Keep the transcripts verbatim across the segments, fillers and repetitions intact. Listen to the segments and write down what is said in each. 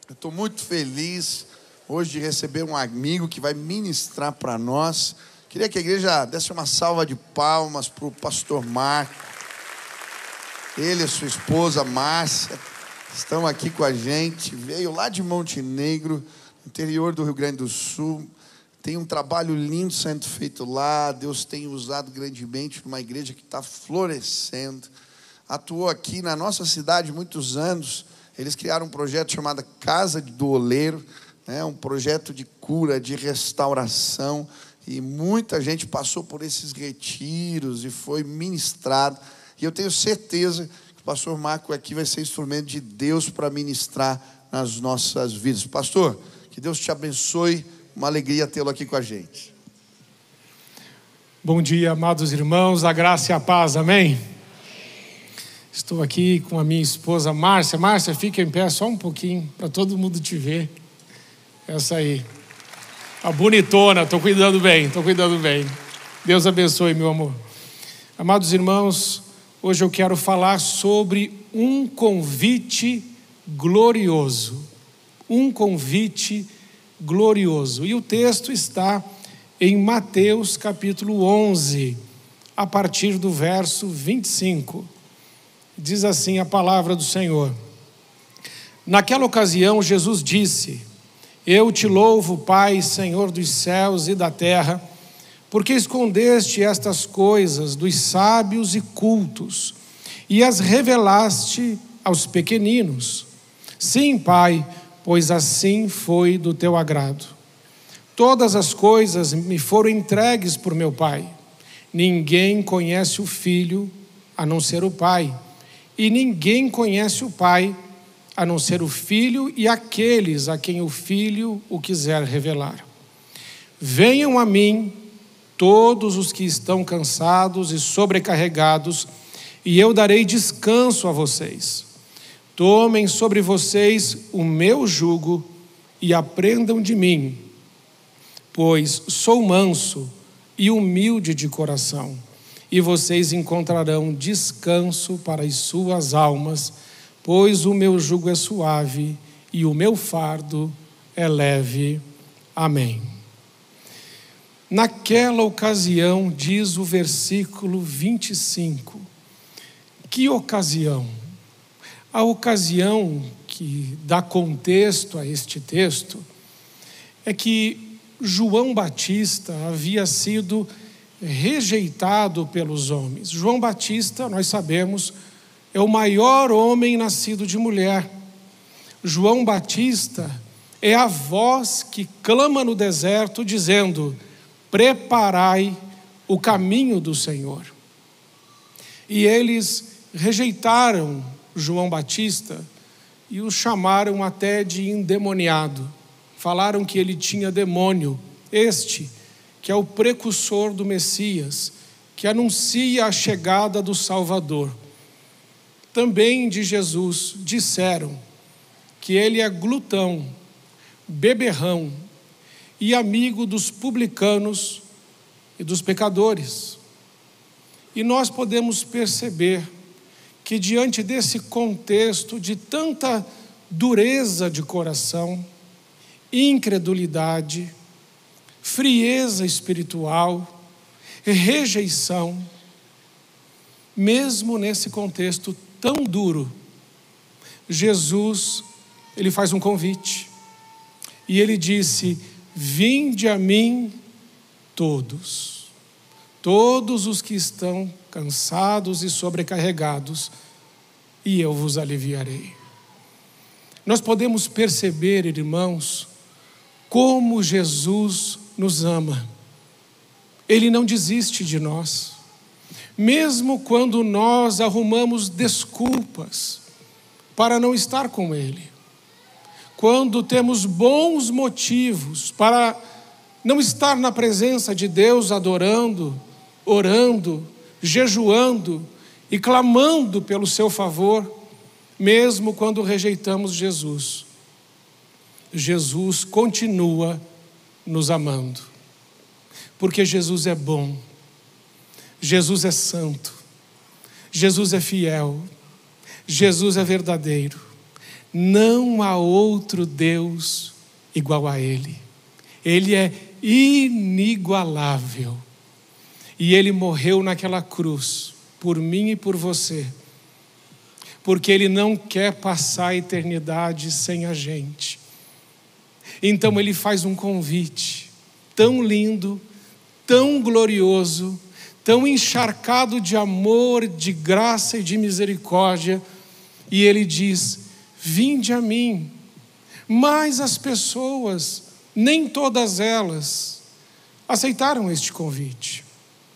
Eu estou muito feliz hoje de receber um amigo que vai ministrar para nós. Queria que a igreja desse uma salva de palmas para o pastor Marco. Ele e sua esposa Márcia estão aqui com a gente. Veio lá de Montenegro, interior do Rio Grande do Sul. Tem um trabalho lindo sendo feito lá. Deus tem usado grandemente uma igreja que está florescendo. Atuou aqui na nossa cidade muitos anos. Eles criaram um projeto chamado Casa do Oleiro, né? Um projeto de cura, de restauração. E muita gente passou por esses retiros e foi ministrado. E eu tenho certeza que o pastor Marco aqui vai ser instrumento de Deus para ministrar nas nossas vidas. Pastor, que Deus te abençoe. Uma alegria tê-lo aqui com a gente. Bom dia, amados irmãos, a graça e a paz, amém? Estou aqui com a minha esposa Márcia. Márcia, fica em pé só um pouquinho, para todo mundo te ver. Essa aí. A bonitona, estou cuidando bem, estou cuidando bem. Deus abençoe, meu amor. Amados irmãos, hoje eu quero falar sobre um convite glorioso. Um convite glorioso. E o texto está em Mateus capítulo onze, a partir do verso vinte e cinco. Diz assim a palavra do Senhor. Naquela ocasião, Jesus disse: Eu te louvo, Pai, Senhor dos céus e da terra, porque escondeste estas coisas dos sábios e cultos e as revelaste aos pequeninos. Sim, Pai, pois assim foi do teu agrado. Todas as coisas me foram entregues por meu Pai. Ninguém conhece o Filho a não ser o Pai, e ninguém conhece o Pai a não ser o Filho e aqueles a quem o Filho o quiser revelar. Venham a mim todos os que estão cansados e sobrecarregados, e eu darei descanso a vocês. Tomem sobre vocês o meu jugo e aprendam de mim, pois sou manso e humilde de coração, e vocês encontrarão descanso para as suas almas, pois o meu jugo é suave e o meu fardo é leve. Amém. Naquela ocasião, diz o versículo vinte e cinco, que ocasião? A ocasião que dá contexto a este texto é que João Batista havia sido rejeitado pelos homens. João Batista, nós sabemos, é o maior homem nascido de mulher. João Batista é a voz que clama no deserto dizendo: preparai o caminho do Senhor. E eles rejeitaram João Batista e o chamaram até de endemoniado. Falaram que ele tinha demônio. Este, que é o precursor do Messias, que anuncia a chegada do Salvador. Também de Jesus disseram que ele é glutão, beberrão e amigo dos publicanos e dos pecadores. E nós podemos perceber que diante desse contexto de tanta dureza de coração, incredulidade, frieza espiritual, rejeição, mesmo nesse contexto tão duro, Jesus, ele faz um convite, e ele disse: vinde a mim todos, todos os que estão cansados e sobrecarregados, e eu vos aliviarei. Nós podemos perceber, irmãos, como Jesus nos ama. Ele não desiste de nós, mesmo quando nós arrumamos desculpas para não estar com Ele, quando temos bons motivos para não estar na presença de Deus adorando, orando, jejuando e clamando pelo seu favor, mesmo quando rejeitamos Jesus, Jesus continua nos amando, porque Jesus é bom, Jesus é santo, Jesus é fiel, Jesus é verdadeiro. Não há outro Deus igual a Ele. Ele é inigualável. E Ele morreu naquela cruz, por mim e por você, porque Ele não quer passar a eternidade sem a gente. Então Ele faz um convite tão lindo, tão glorioso, tão encharcado de amor, de graça e de misericórdia, e Ele diz: vinde a mim. Mas as pessoas, nem todas elas, aceitaram este convite.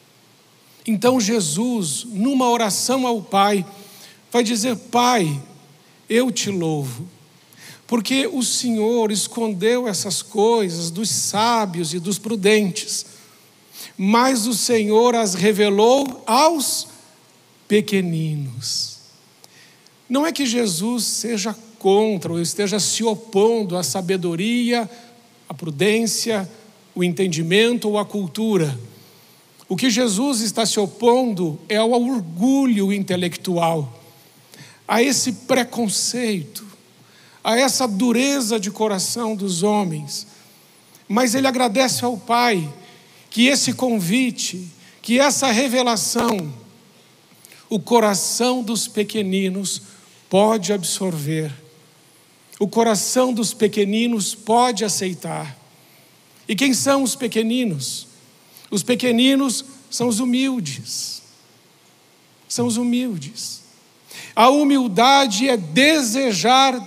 Então Jesus, numa oração ao Pai, vai dizer: Pai, eu te louvo, porque o Senhor escondeu essas coisas dos sábios e dos prudentes, mas o Senhor as revelou aos pequeninos. Não é que Jesus seja contra ou esteja se opondo à sabedoria, à prudência, o entendimento ou à cultura. O que Jesus está se opondo é ao orgulho intelectual, a esse preconceito, a essa dureza de coração dos homens. Mas Ele agradece ao Pai que esse convite, que essa revelação, o coração dos pequeninos pode absorver, o coração dos pequeninos pode aceitar. E quem são os pequeninos? Os pequeninos são os humildes. São os humildes. A humildade é desejar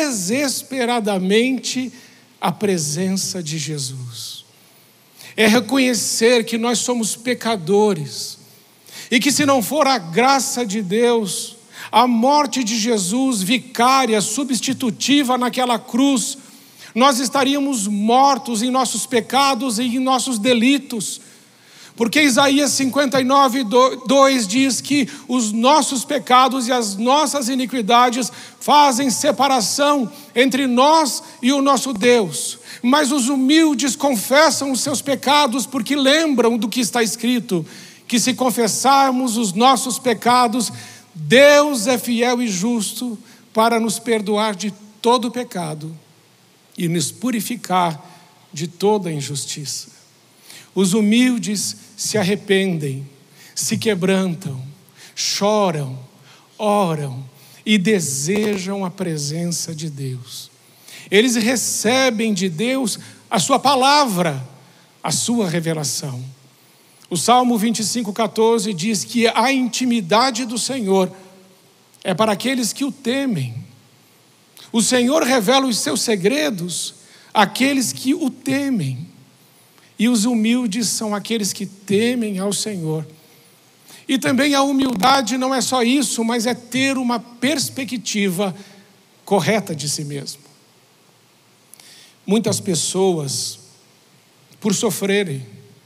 desesperadamente a presença de Jesus. É reconhecer que nós somos pecadores e que, se não for a graça de Deus, a morte de Jesus, vicária, substitutiva naquela cruz, nós estaríamos mortos em nossos pecados e em nossos delitos. Porque Isaías cinquenta e nove, dois diz que os nossos pecados e as nossas iniquidades fazem separação entre nós e o nosso Deus. Mas os humildes confessam os seus pecados porque lembram do que está escrito, que se confessarmos os nossos pecados, Deus é fiel e justo para nos perdoar de todo pecado e nos purificar de toda injustiça. Os humildes se arrependem, se quebrantam, choram, oram e desejam a presença de Deus. Eles recebem de Deus a sua palavra, a sua revelação. O Salmo vinte e cinco, catorze diz que a intimidade do Senhor é para aqueles que o temem. O Senhor revela os seus segredos àqueles que o temem. E os humildes são aqueles que temem ao Senhor. E também a humildade não é só isso, mas é ter uma perspectiva correta de si mesmo. Muitas pessoas, por sofrerem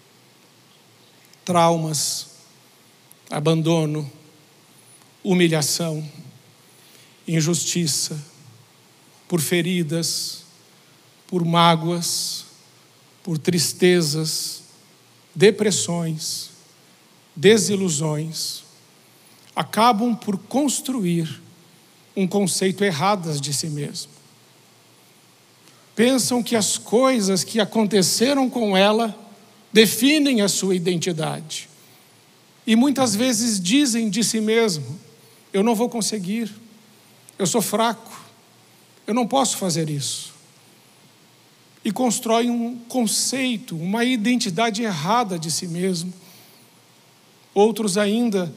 traumas, abandono, humilhação, injustiça, por feridas, por mágoas, por tristezas, depressões, desilusões, acabam por construir um conceito errado de si mesmo. Pensam que as coisas que aconteceram com ela definem a sua identidade. E muitas vezes dizem de si mesmo: eu não vou conseguir, eu sou fraco, eu não posso fazer isso. E constroem um conceito, uma identidade errada de si mesmo. Outros ainda,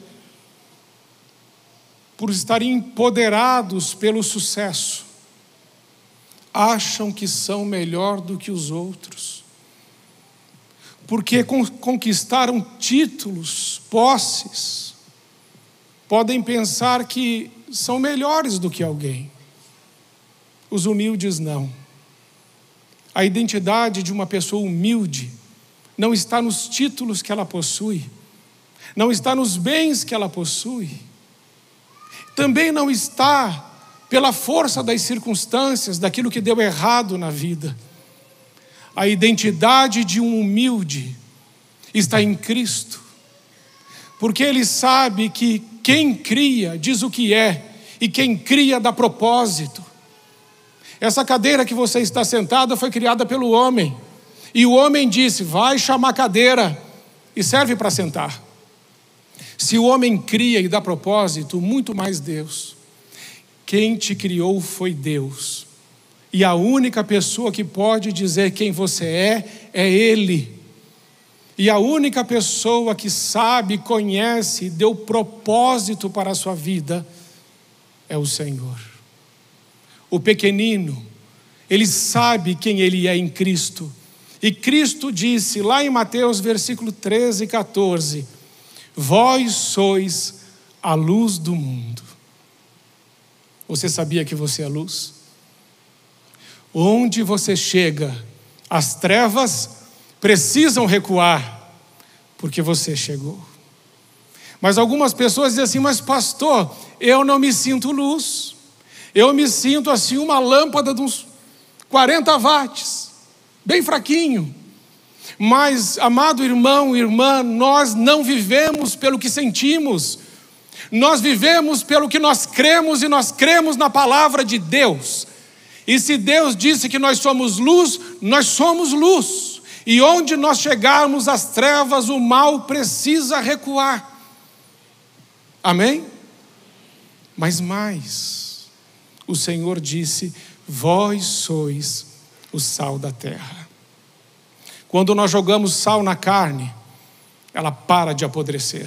por estarem empoderados pelo sucesso, acham que são melhor do que os outros. Porque conquistaram títulos, posses, podem pensar que são melhores do que alguém. Os humildes não. A identidade de uma pessoa humilde não está nos títulos que ela possui, não está nos bens que ela possui, também não está pela força das circunstâncias, daquilo que deu errado na vida. A identidade de um humilde está em Cristo, porque ele sabe que quem cria diz o que é, e quem cria dá propósito. Essa cadeira que você está sentada foi criada pelo homem. E o homem disse: vai chamar cadeira, e serve para sentar. Se o homem cria e dá propósito, muito mais Deus. Quem te criou foi Deus. E a única pessoa que pode dizer quem você é, é Ele. E a única pessoa que sabe, conhece, deu propósito para a sua vida, é o Senhor. O pequenino, ele sabe quem ele é em Cristo. E Cristo disse lá em Mateus versículo treze e quatorze: vós sois a luz do mundo. Você sabia que você é luz? Onde você chega, as trevas precisam recuar, porque você chegou. Mas algumas pessoas dizem assim: mas pastor, eu não me sinto luz. Eu me sinto assim uma lâmpada de uns quarenta watts, bem fraquinho. Mas, amado irmão, irmã, nós não vivemos pelo que sentimos. Nós vivemos pelo que nós cremos, e nós cremos na palavra de Deus. E se Deus disse que nós somos luz, nós somos luz. E onde nós chegarmos às trevas, o mal precisa recuar. Amém? Mas mais, o Senhor disse: vós sois o sal da terra. Quando nós jogamos sal na carne, ela para de apodrecer.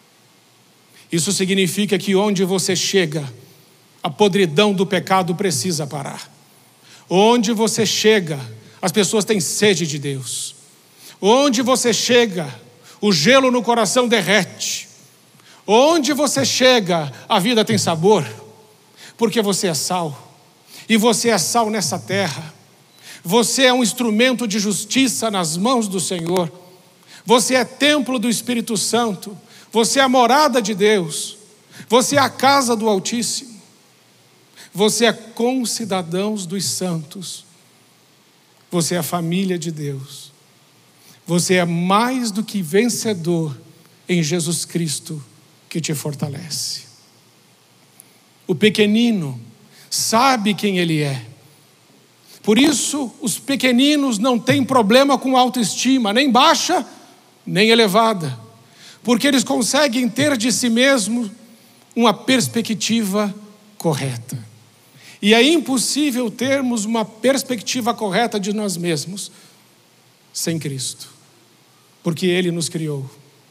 Isso significa que onde você chega, a podridão do pecado precisa parar. Onde você chega, as pessoas têm sede de Deus. Onde você chega, o gelo no coração derrete. Onde você chega, a vida tem sabor, porque você é sal. E você é sal nessa terra. Você é um instrumento de justiça nas mãos do Senhor. Você é templo do Espírito Santo. Você é a morada de Deus. Você é a casa do Altíssimo. Você é concidadãos dos santos. Você é a família de Deus. Você é mais do que vencedor em Jesus Cristo, que te fortalece. O pequenino sabe quem ele é. Por isso, os pequeninos não têm problema com autoestima, nem baixa, nem elevada, porque eles conseguem ter de si mesmo uma perspectiva correta. E é impossível termos uma perspectiva correta de nós mesmos sem Cristo, porque Ele nos criou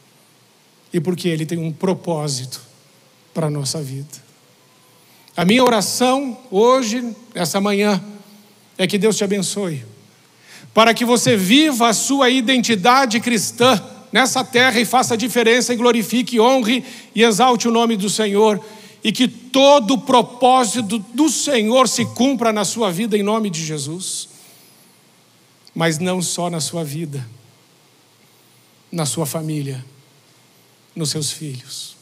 e porque Ele tem um propósito para a nossa vida. A minha oração hoje, essa manhã, é que Deus te abençoe, para que você viva a sua identidade cristã nessa terra e faça a diferença e glorifique, honre e exalte o nome do Senhor, e que todo o propósito do Senhor se cumpra na sua vida em nome de Jesus. Mas não só na sua vida, na sua família, nos seus filhos.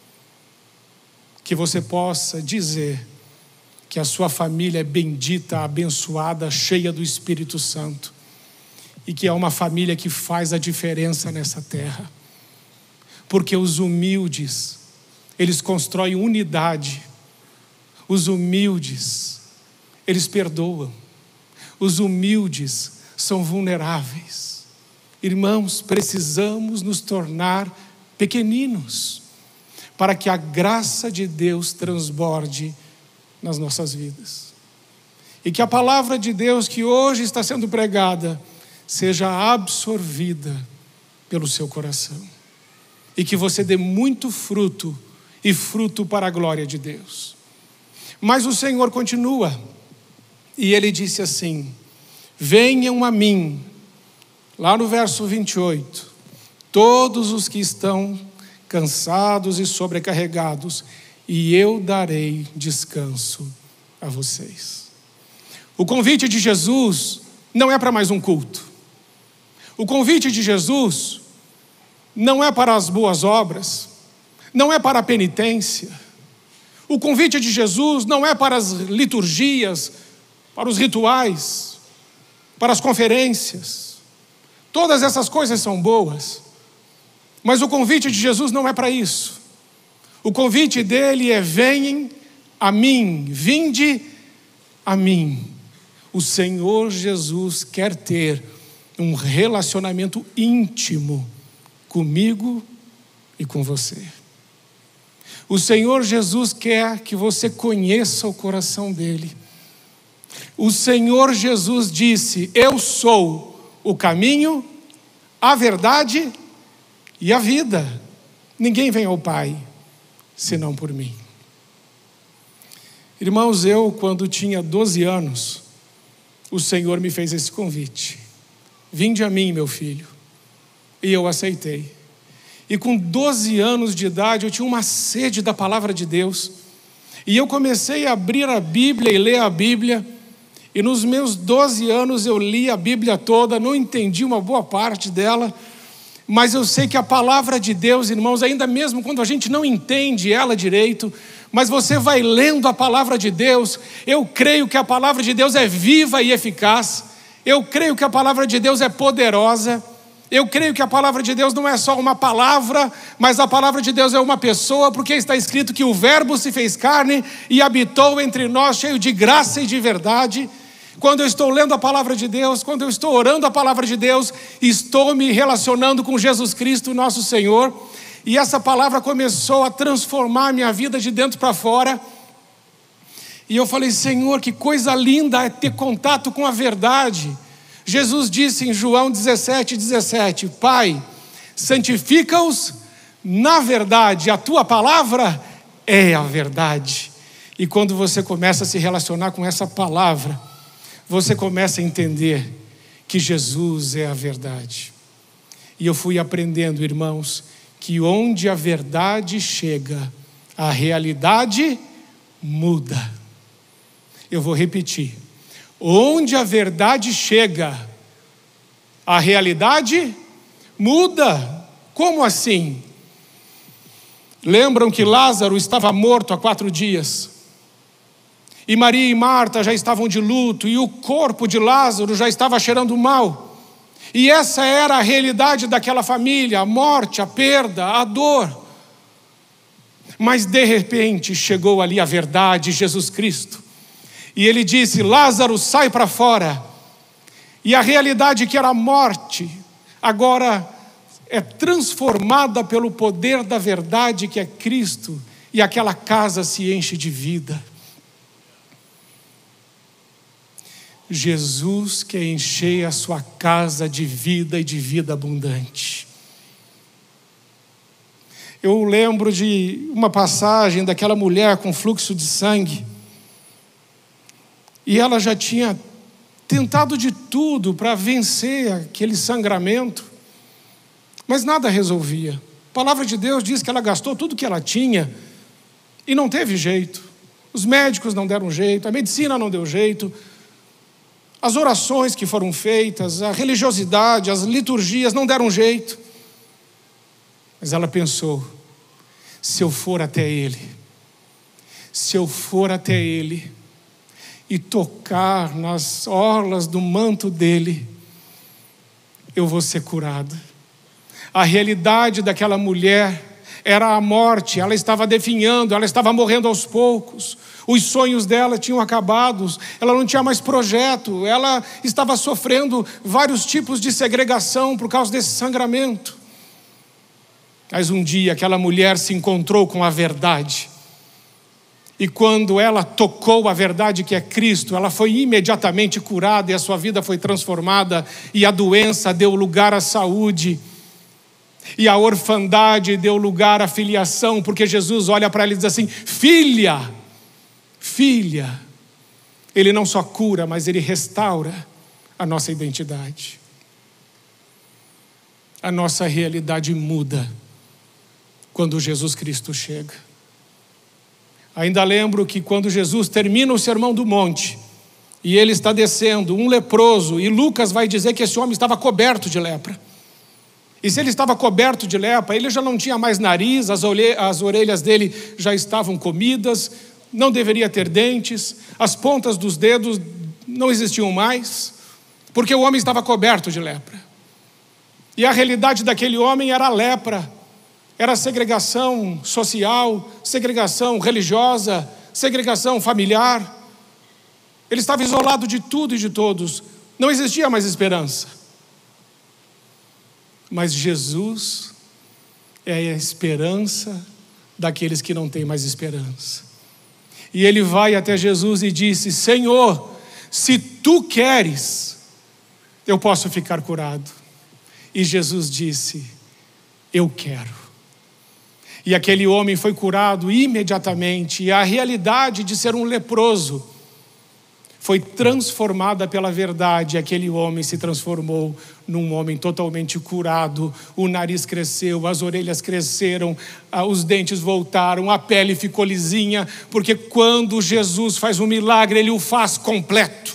Que você possa dizer que a sua família é bendita, abençoada, cheia do Espírito Santo, e que é uma família que faz a diferença nessa terra, porque os humildes, eles constroem unidade. Os humildes, eles perdoam. Os humildes são vulneráveis. Irmãos, precisamos nos tornar pequeninos, para que a graça de Deus transborde nas nossas vidas. E que a palavra de Deus que hoje está sendo pregada seja absorvida pelo seu coração. E que você dê muito fruto, e fruto para a glória de Deus. Mas o Senhor continua, e Ele disse assim: venham a mim, lá no verso vinte e oito, todos os que estão cansados e sobrecarregados, e eu darei descanso a vocês. O convite de Jesus não é para mais um culto. O convite de Jesus não é para as boas obras, não é para a penitência. O convite de Jesus não é para as liturgias, para os rituais, para as conferências. Todas essas coisas são boas, mas o convite de Jesus não é para isso. O convite dele é: venham a mim, vinde a mim, O Senhor Jesus quer ter um relacionamento íntimo comigo e com você. O Senhor Jesus quer que você conheça o coração dele. O Senhor Jesus disse: eu sou o caminho, a verdade e a vida. Ninguém vem ao Pai senão por mim. Irmãos, eu quando tinha doze anos, o Senhor me fez esse convite: vinde a mim, meu filho. E eu aceitei. E com doze anos de idade eu tinha uma sede da palavra de Deus. E eu comecei a abrir a Bíblia e ler a Bíblia. E nos meus doze anos eu li a Bíblia toda, não entendi uma boa parte dela, mas eu sei que a palavra de Deus, irmãos, ainda mesmo quando a gente não entende ela direito, mas você vai lendo a palavra de Deus, eu creio que a palavra de Deus é viva e eficaz, eu creio que a palavra de Deus é poderosa, eu creio que a palavra de Deus não é só uma palavra, mas a palavra de Deus é uma pessoa, porque está escrito que o Verbo se fez carne e habitou entre nós, cheio de graça e de verdade. Quando eu estou lendo a palavra de Deus, quando eu estou orando a palavra de Deus, estou me relacionando com Jesus Cristo, nosso Senhor, e essa palavra começou a transformar a minha vida de dentro para fora. E eu falei: Senhor, que coisa linda é ter contato com a verdade. Jesus disse em João dezessete, dezessete: Pai, santifica-os na verdade, a tua palavra é a verdade. E quando você começa a se relacionar com essa palavra, você começa a entender que Jesus é a verdade. E eu fui aprendendo, irmãos, que onde a verdade chega, a realidade muda. Eu vou repetir. Onde a verdade chega, a realidade muda. Como assim? Lembram que Lázaro estava morto há quatro dias? E Maria e Marta já estavam de luto, e o corpo de Lázaro já estava cheirando mal. E essa era a realidade daquela família: a morte, a perda, a dor. Mas de repente chegou ali a verdade, Jesus Cristo. E ele disse: Lázaro, sai para fora. E a realidade que era a morte, agora é transformada pelo poder da verdade que é Cristo. E aquela casa se enche de vida. Jesus quer encher a sua casa de vida e de vida abundante. Eu lembro de uma passagem daquela mulher com fluxo de sangue. E ela já tinha tentado de tudo para vencer aquele sangramento, mas nada resolvia. A palavra de Deus diz que ela gastou tudo que ela tinha e não teve jeito. Os médicos não deram jeito, a medicina não deu jeito. As orações que foram feitas, a religiosidade, as liturgias não deram jeito. Mas ela pensou: se eu for até Ele, se eu for até Ele e tocar nas orlas do manto dEle, eu vou ser curada. A realidade daquela mulher era a morte, ela estava definhando, ela estava morrendo aos poucos. Os sonhos dela tinham acabado, ela não tinha mais projeto, ela estava sofrendo vários tipos de segregação por causa desse sangramento. Mas um dia aquela mulher se encontrou com a verdade. E quando ela tocou a verdade que é Cristo, ela foi imediatamente curada e a sua vida foi transformada. E a doença deu lugar à saúde. E a orfandade deu lugar à filiação, porque Jesus olha para ela e diz assim: filha, filha. Ele não só cura, mas ele restaura a nossa identidade. A nossa realidade muda quando Jesus Cristo chega. Ainda lembro que quando Jesus termina o Sermão do Monte, e ele está descendo, um leproso, e Lucas vai dizer que esse homem estava coberto de lepra. E se ele estava coberto de lepra, ele já não tinha mais nariz, as, as orelhas dele já estavam comidas, não deveria ter dentes, as pontas dos dedos não existiam mais, porque o homem estava coberto de lepra. E a realidade daquele homem era a lepra, era segregação social, segregação religiosa, segregação familiar. Ele estava isolado de tudo e de todos. Não existia mais esperança. Mas Jesus é a esperança daqueles que não têm mais esperança. E ele vai até Jesus e disse: Senhor, se tu queres, eu posso ficar curado. E Jesus disse: eu quero. E aquele homem foi curado imediatamente. E a realidade de ser um leproso foi transformada pela verdade. Aquele homem se transformou num homem totalmente curado. O nariz cresceu, as orelhas cresceram, os dentes voltaram, a pele ficou lisinha, porque quando Jesus faz um milagre, Ele o faz completo.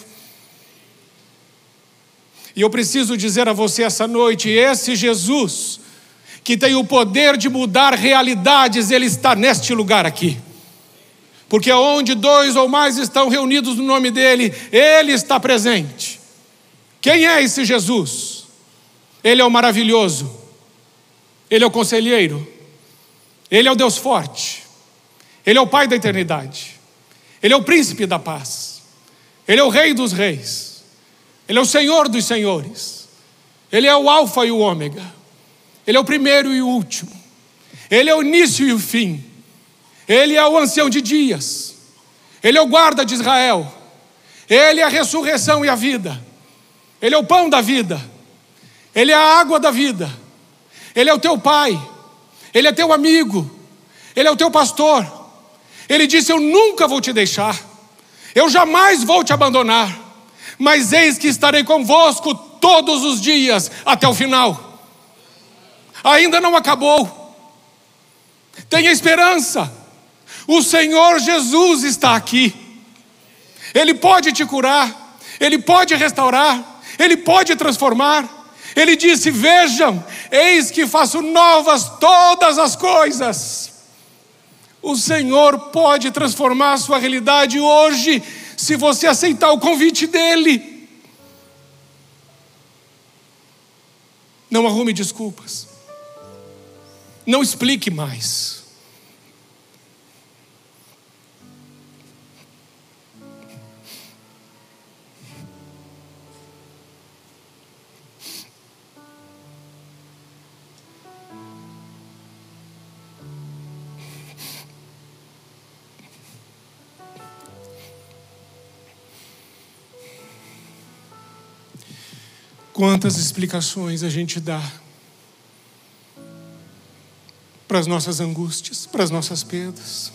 E eu preciso dizer a você essa noite, esse Jesus, que tem o poder de mudar realidades, Ele está neste lugar aqui. Porque onde dois ou mais estão reunidos no nome dEle, Ele está presente. Quem é esse Jesus? Ele é o maravilhoso. Ele é o conselheiro. Ele é o Deus forte. Ele é o Pai da eternidade. Ele é o príncipe da paz. Ele é o Rei dos reis. Ele é o Senhor dos senhores. Ele é o Alfa e o Ômega. Ele é o primeiro e o último. Ele é o início e o fim. Ele é o ancião de dias. Ele é o guarda de Israel. Ele é a ressurreição e a vida. Ele é o pão da vida. Ele é a água da vida. Ele é o teu pai. Ele é teu amigo. Ele é o teu pastor. Ele disse: eu nunca vou te deixar. Eu jamais vou te abandonar. Mas eis que estarei convosco todos os dias até o final. Ainda não acabou. Tenha esperança. O Senhor Jesus está aqui. Ele pode te curar. Ele pode restaurar. Ele pode transformar. Ele disse: vejam, eis que faço novas todas as coisas. O Senhor pode transformar a sua realidade hoje, se você aceitar o convite dEle. Não arrume desculpas. Não explique mais. Quantas explicações a gente dá para as nossas angústias, para as nossas perdas.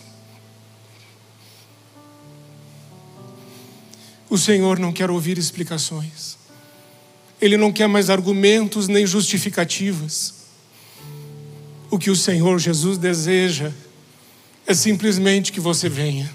O Senhor não quer ouvir explicações. Ele não quer mais argumentos nem justificativas. O que o Senhor Jesus deseja é simplesmente que você venha.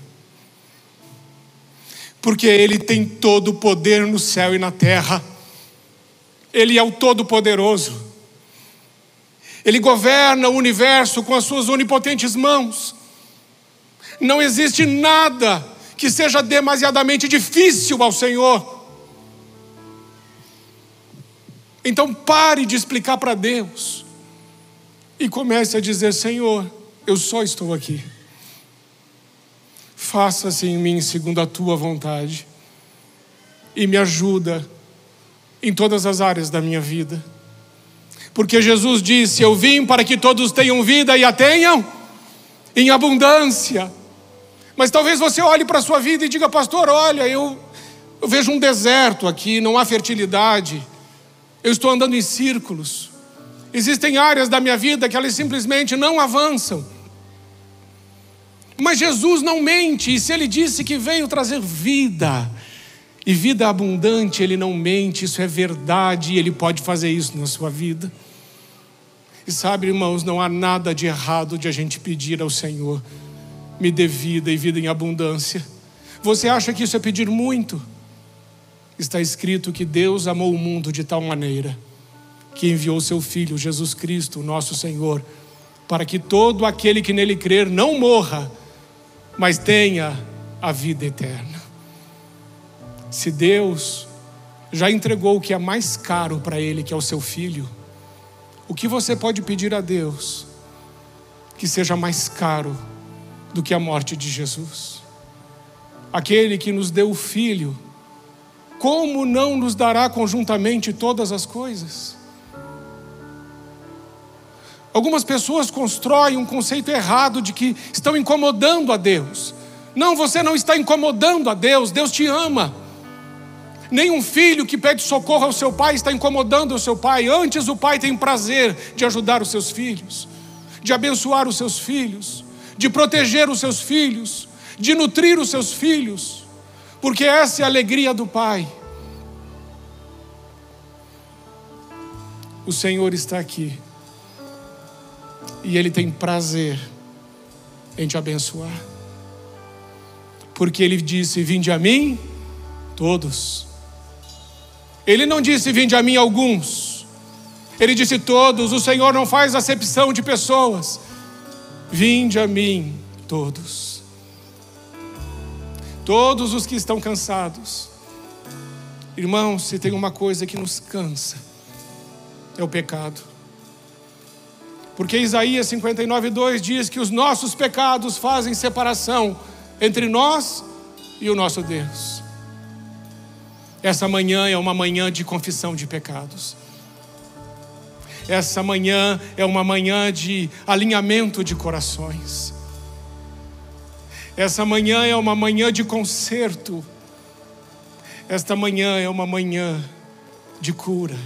Porque Ele tem todo o poder no céu e na terra. Ele é o Todo-Poderoso. Ele governa o universo com as suas onipotentes mãos. Não existe nada que seja demasiadamente difícil ao Senhor. Então pare de explicar para Deus e comece a dizer: Senhor, eu só estou aqui. Faça-se em mim segundo a tua vontade e me ajuda em todas as áreas da minha vida. Porque Jesus disse: eu vim para que todos tenham vida e a tenham em abundância. Mas talvez você olhe para a sua vida e diga: pastor, olha, eu, eu vejo um deserto aqui, não há fertilidade. Eu estou andando em círculos. Existem áreas da minha vida que elas simplesmente não avançam. Mas Jesus não mente, e se Ele disse que veio trazer vida e vida abundante, Ele não mente, isso é verdade, e Ele pode fazer isso na sua vida. E sabe, irmãos, não há nada de errado de a gente pedir ao Senhor: me dê vida e vida em abundância. Você acha que isso é pedir muito? Está escrito que Deus amou o mundo de tal maneira que enviou seu Filho, Jesus Cristo, nosso Senhor, para que todo aquele que nele crer não morra, mas tenha a vida eterna. Se Deus já entregou o que é mais caro para Ele, que é o seu Filho, o que você pode pedir a Deus que seja mais caro do que a morte de Jesus? aquele que nos deu o Filho, como não nos dará conjuntamente todas as coisas? Algumas pessoas constroem um conceito errado de que estão incomodando a Deus. Não, você não está incomodando a Deus, Deus te ama. Nenhum filho que pede socorro ao seu pai está incomodando o seu pai. Antes, o pai tem prazer de ajudar os seus filhos, de abençoar os seus filhos, de proteger os seus filhos, de nutrir os seus filhos, porque essa é a alegria do pai. O Senhor está aqui e Ele tem prazer em te abençoar, porque Ele disse: vinde a mim todos. Ele não disse: vinde a mim alguns. Ele disse todos. O Senhor não faz acepção de pessoas. Vinde a mim todos. Todos os que estão cansados. Irmãos, se tem uma coisa que nos cansa, é o pecado. Porque Isaías cinquenta e nove, dois diz que os nossos pecados fazem separação entre nós e o nosso Deus. Essa manhã é uma manhã de confissão de pecados. Essa manhã é uma manhã de alinhamento de corações. Essa manhã é uma manhã de conserto. Esta manhã é uma manhã de cura.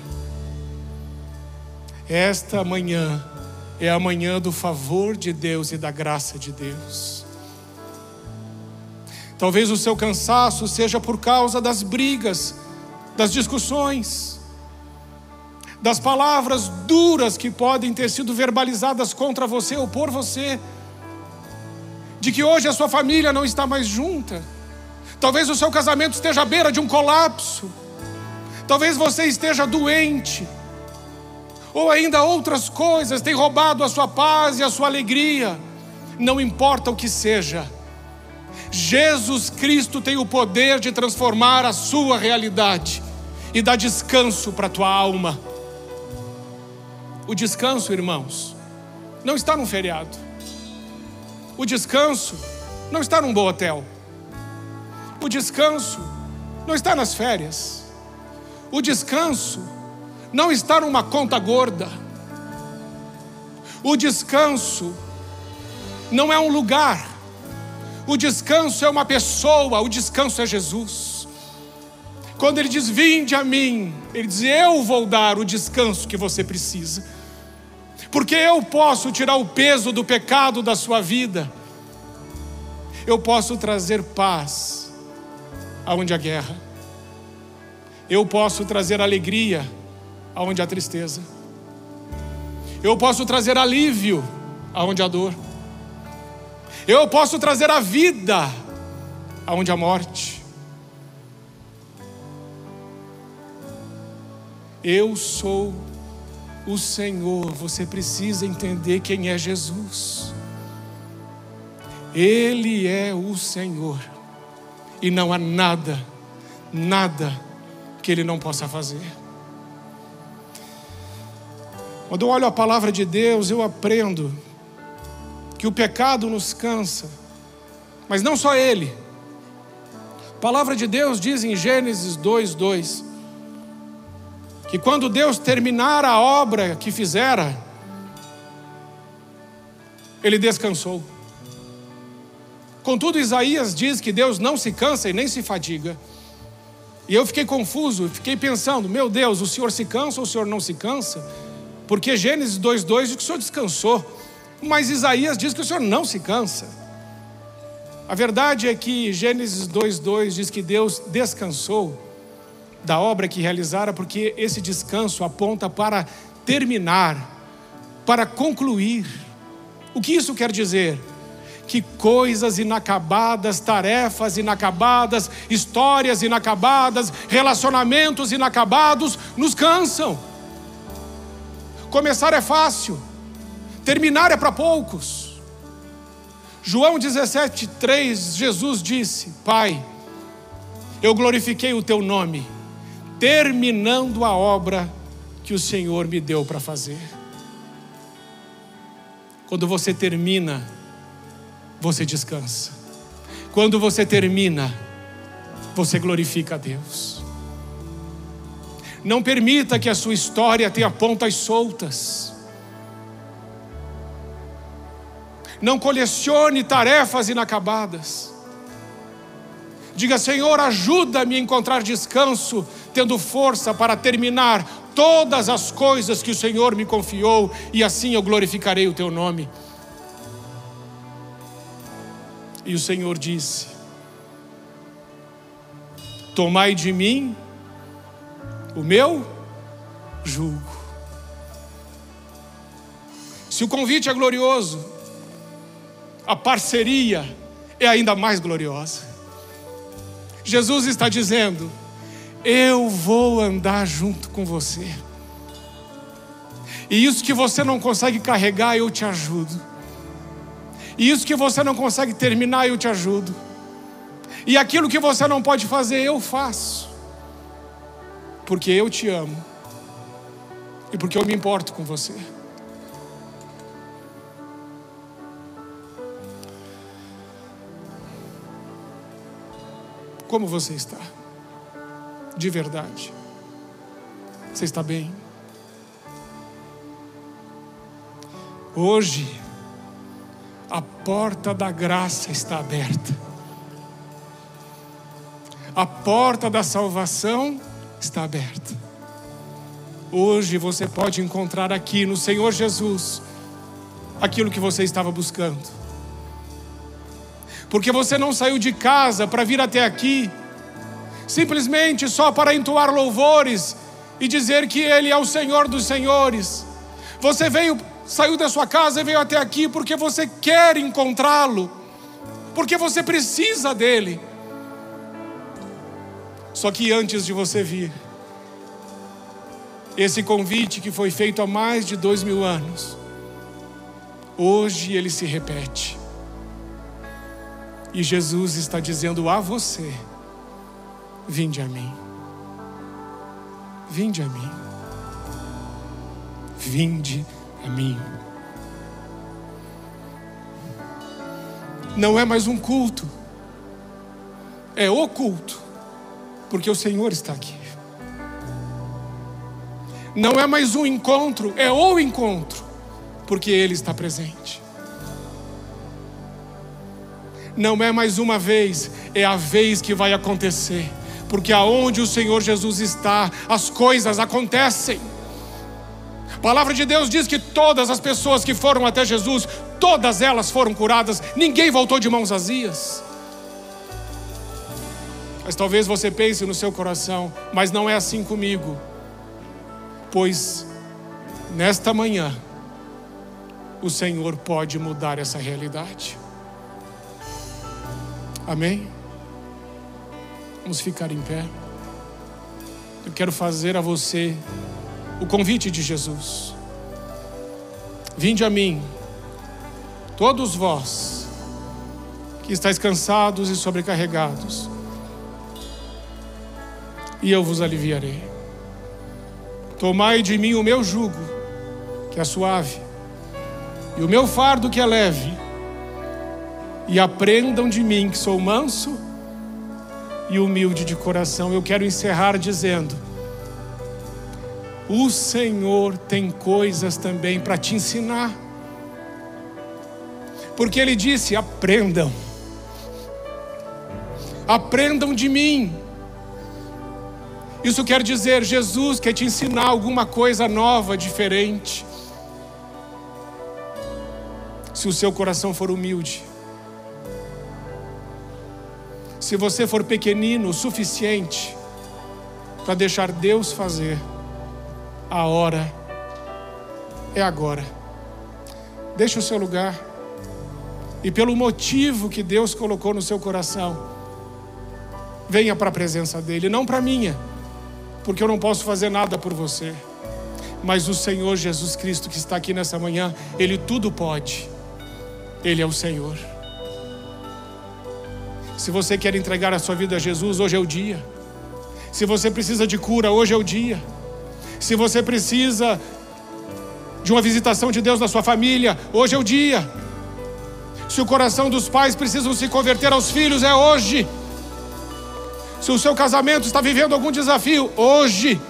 Esta manhã é a manhã do favor de Deus e da graça de Deus. Talvez o seu cansaço seja por causa das brigas, das discussões, das palavras duras que podem ter sido verbalizadas contra você ou por você, de que hoje a sua família não está mais junta. Talvez o seu casamento esteja à beira de um colapso. Talvez você esteja doente. Ou ainda outras coisas têm roubado a sua paz e a sua alegria. Não importa o que seja, Jesus Cristo tem o poder de transformar a sua realidade e dar descanso para a tua alma. O descanso, irmãos, não está num feriado. O descanso não está num bom hotel. O descanso não está nas férias. O descanso não está numa conta gorda. O descanso não é um lugar. O descanso é uma pessoa. O descanso é Jesus. Quando Ele diz: vinde a mim, Ele diz: eu vou dar o descanso que você precisa, porque eu posso tirar o peso do pecado da sua vida. Eu posso trazer paz aonde há guerra. Eu posso trazer alegria aonde há tristeza. Eu posso trazer alívio aonde há dor. Eu posso trazer a vida aonde há morte. Eu sou o Senhor. Você precisa entender quem é Jesus. Ele é o Senhor. E não há nada, nada que Ele não possa fazer. Quando eu olho a palavra de Deus, eu aprendo que o pecado nos cansa, mas não só ele. A palavra de Deus diz em Gênesis dois, dois, que quando Deus terminar a obra que fizera, Ele descansou. Contudo, Isaías diz que Deus não se cansa e nem se fadiga. E eu fiquei confuso, fiquei pensando: meu Deus, o Senhor se cansa ou o Senhor não se cansa? Porque Gênesis dois, dois diz que o Senhor descansou, mas Isaías diz que o Senhor não se cansa. A verdade é que Gênesis dois, dois diz que Deus descansou da obra que realizara, porque esse descanso aponta para terminar, para concluir. O que isso quer dizer? Que coisas inacabadas, tarefas inacabadas, histórias inacabadas, relacionamentos inacabados nos cansam. Começar é fácil, terminar é para poucos. João dezessete, três, Jesus disse: Pai, eu glorifiquei o teu nome, terminando a obra que o Senhor me deu para fazer. Quando você termina, você descansa. quando você termina, você glorifica a Deus. Não permita que a sua história tenha pontas soltas. Não colecione tarefas inacabadas. Diga: Senhor, ajuda-me a encontrar descanso, tendo força para terminar todas as coisas que o Senhor me confiou, e assim eu glorificarei o teu nome. E o Senhor disse: tomai de mim o meu jugo. Se o convite é glorioso, a parceria é ainda mais gloriosa. Jesus está dizendo: eu vou andar junto com você. E isso que você não consegue carregar, eu te ajudo. E isso que você não consegue terminar, eu te ajudo. E aquilo que você não pode fazer, eu faço. Porque eu te amo. E porque eu me importo com você. Como você está? De verdade. Você está bem? Hoje, a porta da graça está aberta. A porta da salvação está aberta. Hoje você pode encontrar aqui no Senhor Jesus aquilo que você estava buscando. Porque você não saiu de casa para vir até aqui simplesmente só para entoar louvores e dizer que Ele é o Senhor dos senhores. Você veio, saiu da sua casa e veio até aqui porque você quer encontrá-lo, porque você precisa dele. Só que antes de você vir, esse convite que foi feito há mais de dois mil anos, hoje ele se repete. E Jesus está dizendo a você: vinde a mim. Vinde a mim. Vinde a mim. Não é mais um culto, é o culto, porque o Senhor está aqui. Não é mais um encontro, é o encontro, porque Ele está presente. Não é mais uma vez, é a vez que vai acontecer, porque aonde o Senhor Jesus está, as coisas acontecem. A palavra de Deus diz que todas as pessoas que foram até Jesus, todas elas foram curadas, ninguém voltou de mãos vazias. Mas talvez você pense no seu coração: mas não é assim comigo. Pois nesta manhã o Senhor pode mudar essa realidade. Amém? Vamos ficar em pé. Eu quero fazer a você o convite de Jesus. Vinde a mim, todos vós que estáis cansados e sobrecarregados, e eu vos aliviarei. Tomai de mim o meu jugo, que é suave, e o meu fardo, que é leve, e aprendam de mim, que sou manso e humilde de coração. Eu quero encerrar dizendo: o Senhor tem coisas também para te ensinar, porque Ele disse: aprendam, aprendam de mim. Isso quer dizer, Jesus quer te ensinar alguma coisa nova, diferente. Se o seu coração for humilde, se você for pequenino o suficiente para deixar Deus fazer, a hora é agora. Deixe o seu lugar, e pelo motivo que Deus colocou no seu coração, venha para a presença dEle, não para a minha, porque eu não posso fazer nada por você, mas o Senhor Jesus Cristo que está aqui nessa manhã, Ele tudo pode. Ele é o Senhor. Se você quer entregar a sua vida a Jesus, hoje é o dia. Se você precisa de cura, hoje é o dia. Se você precisa de uma visitação de Deus na sua família, hoje é o dia. Se o coração dos pais precisa se converter aos filhos, é hoje. Se o seu casamento está vivendo algum desafio, hoje.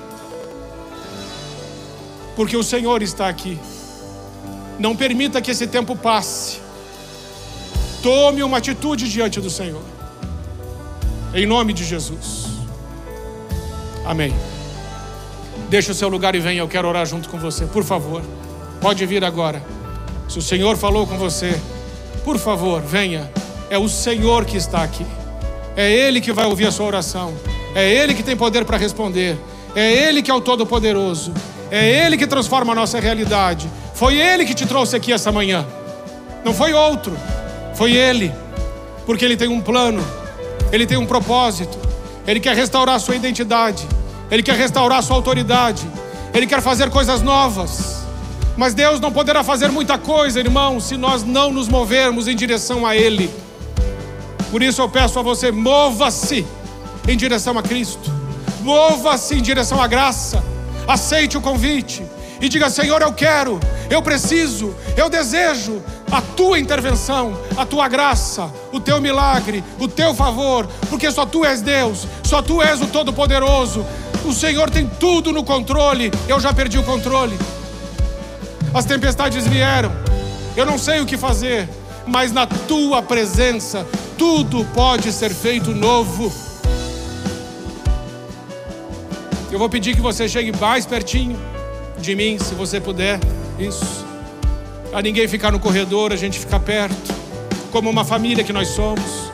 Porque o Senhor está aqui. Não permita que esse tempo passe. Tome uma atitude diante do Senhor. Em nome de Jesus. Amém. Deixe o seu lugar e venha, eu quero orar junto com você, por favor. Pode vir agora. Se o Senhor falou com você, por favor, venha. É o Senhor que está aqui. É Ele que vai ouvir a sua oração. É Ele que tem poder para responder. É Ele que é o Todo-Poderoso. É Ele que transforma a nossa realidade. Foi Ele que te trouxe aqui essa manhã. Não foi outro. Foi Ele. Porque Ele tem um plano. Ele tem um propósito. Ele quer restaurar a sua identidade. Ele quer restaurar a sua autoridade. Ele quer fazer coisas novas. Mas Deus não poderá fazer muita coisa, irmão, se nós não nos movermos em direção a Ele. Por isso eu peço a você, mova-se em direção a Cristo. Mova-se em direção à graça. Aceite o convite e diga: Senhor, eu quero, eu preciso, eu desejo a Tua intervenção, a Tua graça, o Teu milagre, o Teu favor, porque só Tu és Deus, só Tu és o Todo-Poderoso. O Senhor tem tudo no controle, eu já perdi o controle. As tempestades vieram, eu não sei o que fazer, mas na Tua presença tudo pode ser feito novo. Eu vou pedir que você chegue mais pertinho de mim, se você puder. Isso. A ninguém ficar no corredor, a gente ficar perto, como uma família que nós somos.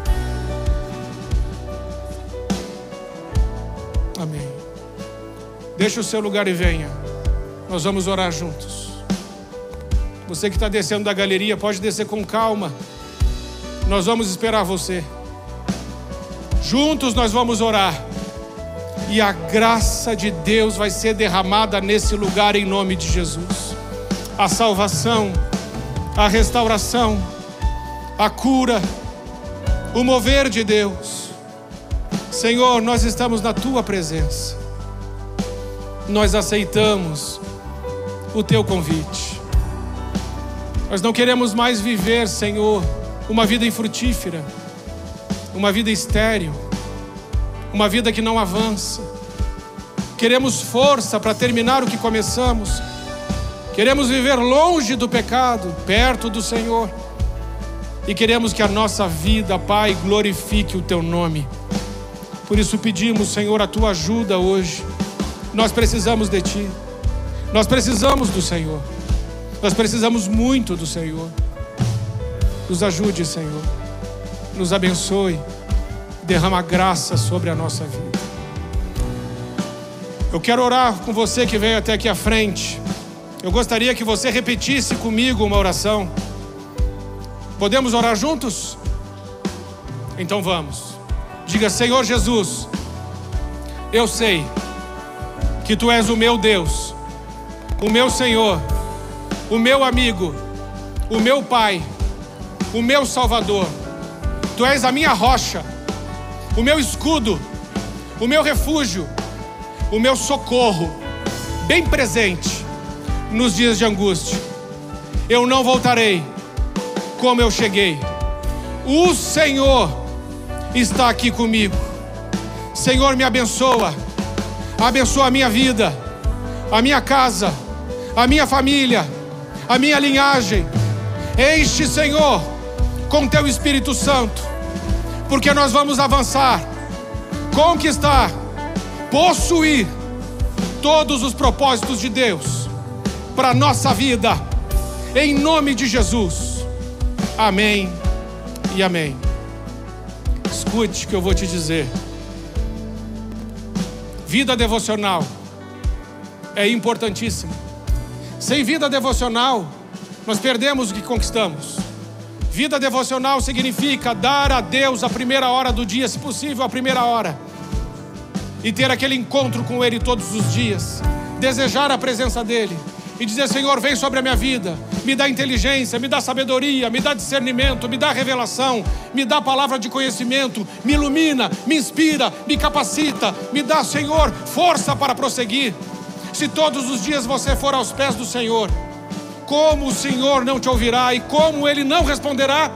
Amém. Deixa o seu lugar e venha. Nós vamos orar juntos. Você que está descendo da galeria, pode descer com calma. Nós vamos esperar você. Juntos nós vamos orar. E a graça de Deus vai ser derramada nesse lugar em nome de Jesus. A salvação, a restauração, a cura, o mover de Deus. Senhor, nós estamos na Tua presença. Nós aceitamos o Teu convite. Nós não queremos mais viver, Senhor, uma vida infrutífera, uma vida estéril, uma vida que não avança. Queremos força para terminar o que começamos. Queremos viver longe do pecado, perto do Senhor. E queremos que a nossa vida, Pai, glorifique o Teu nome. Por isso pedimos, Senhor, a Tua ajuda hoje. Nós precisamos de Ti. Nós precisamos do Senhor. Nós precisamos muito do Senhor. Nos ajude, Senhor. Nos abençoe. Derrama graça sobre a nossa vida. Eu quero orar com você que veio até aqui à frente. Eu gostaria que você repetisse comigo uma oração. Podemos orar juntos? Então vamos. Diga: Senhor Jesus, eu sei que Tu és o meu Deus, o meu Senhor, o meu amigo, o meu Pai, o meu Salvador. Tu és a minha rocha, o meu escudo, o meu refúgio, o meu socorro, bem presente nos dias de angústia. Eu não voltarei como eu cheguei. O Senhor está aqui comigo. Senhor, me abençoa. Abençoa a minha vida, a minha casa, a minha família, a minha linhagem. Enche, Senhor, com Teu Espírito Santo, porque nós vamos avançar, conquistar, possuir todos os propósitos de Deus para a nossa vida, em nome de Jesus. Amém e amém. Escute o que eu vou te dizer. Vida devocional é importantíssima. Sem vida devocional, nós perdemos o que conquistamos. Vida devocional significa dar a Deus a primeira hora do dia, se possível a primeira hora, e ter aquele encontro com Ele todos os dias. Desejar a presença dEle e dizer: Senhor, vem sobre a minha vida, me dá inteligência, me dá sabedoria, me dá discernimento, me dá revelação, me dá palavra de conhecimento, me ilumina, me inspira, me capacita, me dá, Senhor, força para prosseguir. Se todos os dias você for aos pés do Senhor, como o Senhor não te ouvirá e como Ele não responderá?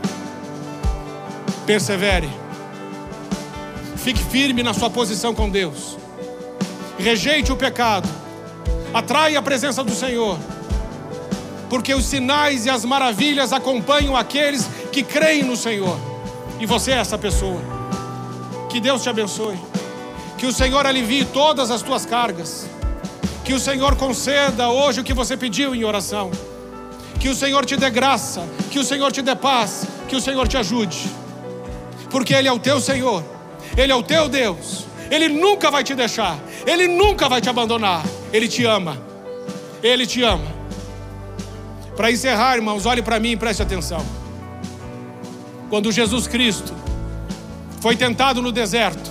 Persevere. Fique firme na sua posição com Deus. Rejeite o pecado. Atraia a presença do Senhor. Porque os sinais e as maravilhas acompanham aqueles que creem no Senhor. E você é essa pessoa. Que Deus te abençoe. Que o Senhor alivie todas as tuas cargas. Que o Senhor conceda hoje o que você pediu em oração. Que o Senhor te dê graça. Que o Senhor te dê paz. Que o Senhor te ajude. Porque Ele é o teu Senhor. Ele é o teu Deus. Ele nunca vai te deixar. Ele nunca vai te abandonar. Ele te ama. Ele te ama. Para encerrar, irmãos, olhe para mim e preste atenção. Quando Jesus Cristo foi tentado no deserto,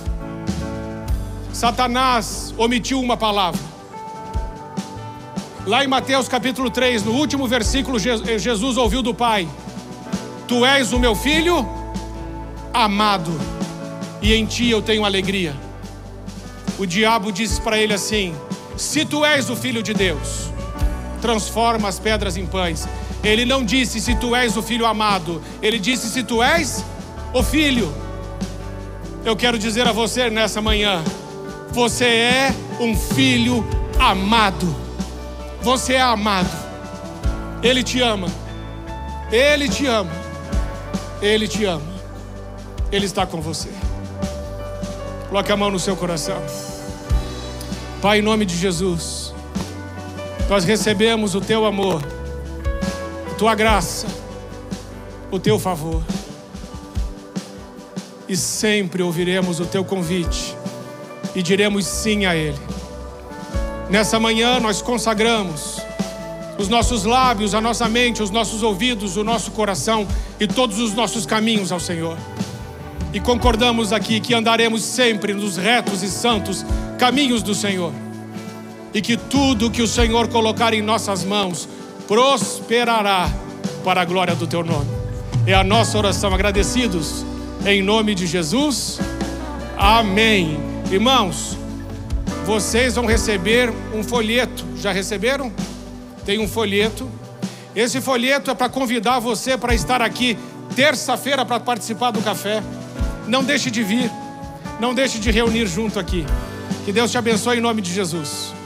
Satanás omitiu uma palavra. Lá em Mateus capítulo três, no último versículo, Jesus ouviu do Pai: Tu és o meu filho amado, e em ti eu tenho alegria. O diabo disse para ele assim: se tu és o Filho de Deus, transforma as pedras em pães. Ele não disse se tu és o filho amado, ele disse se tu és o filho. Eu quero dizer a você nessa manhã: você é um filho amado. Você é amado. Ele te ama. Ele te ama. Ele te ama. Ele está com você. Coloque a mão no seu coração. Pai, em nome de Jesus, nós recebemos o teu amor, a tua graça, o teu favor. E sempre ouviremos o teu convite e diremos sim a Ele. Nessa manhã nós consagramos os nossos lábios, a nossa mente, os nossos ouvidos, o nosso coração e todos os nossos caminhos ao Senhor. E concordamos aqui que andaremos sempre nos retos e santos caminhos do Senhor. E que tudo que o Senhor colocar em nossas mãos prosperará para a glória do teu nome. É a nossa oração, agradecidos em nome de Jesus. Amém. Irmãos, vocês vão receber um folheto. Já receberam? Tem um folheto. Esse folheto é para convidar você para estar aqui terça-feira para participar do café. Não deixe de vir. Não deixe de reunir junto aqui. Que Deus te abençoe em nome de Jesus.